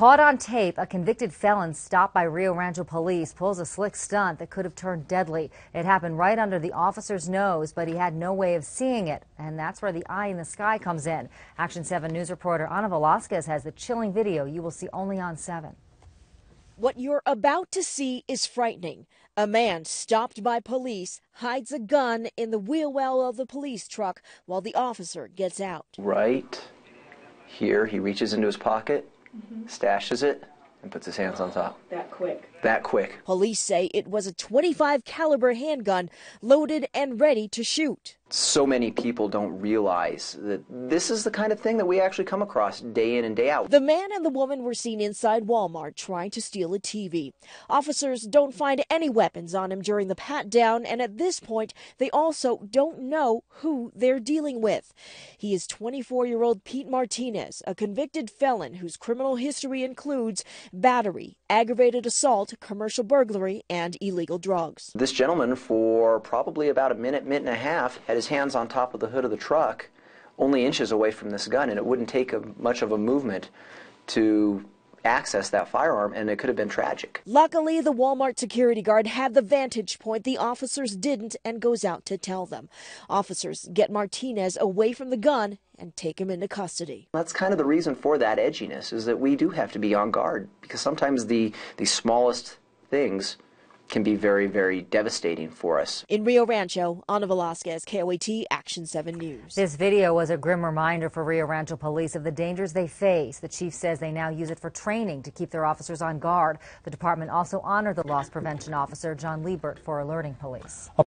Caught on tape, a convicted felon stopped by Rio Rancho police pulls a slick stunt that could have turned deadly. It happened right under the officer's nose, but he had no way of seeing it. And that's where the eye in the sky comes in. Action 7 News reporter Ana Velasquez has the chilling video you will see only on 7. What you're about to see is frightening. A man stopped by police hides a gun in the wheel well of the police truck while the officer gets out. Right here, he reaches into his pocket, stashes it, and puts his hands on top. That quick. That quick. Police say it was a .25 caliber handgun loaded and ready to shoot. So many people don't realize that this is the kind of thing that we actually come across day in and day out. The man and the woman were seen inside Walmart trying to steal a TV. Officers don't find any weapons on him during the pat-down, and at this point, they also don't know who they're dealing with. He is 24-year-old Pete Martinez, a convicted felon whose criminal history includes battery, aggravated assault, commercial burglary, and illegal drugs. This gentleman, for probably about a minute and a half, had his hands on top of the hood of the truck, only inches away from this gun, and it wouldn't take much of a movement to access that firearm, and it could have been tragic. Luckily, the Walmart security guard had the vantage point the officers didn't and goes out to tell them. Officers get Martinez away from the gun and take him into custody. That's kind of the reason for that edginess, is that we do have to be on guard, because sometimes the smallest things can be very, very devastating for us. In Rio Rancho, Ana Velasquez, KOAT, Action 7 News. This video was a grim reminder for Rio Rancho police of the dangers they face. The chief says they now use it for training to keep their officers on guard. The department also honored the loss prevention officer, John Liebert, for alerting police.